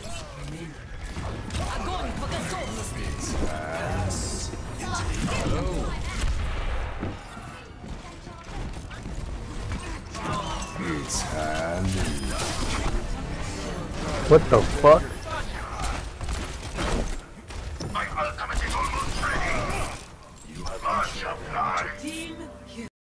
Огонь по готовности! What the fuck? My ultimate is almost ready. You have much of life. Team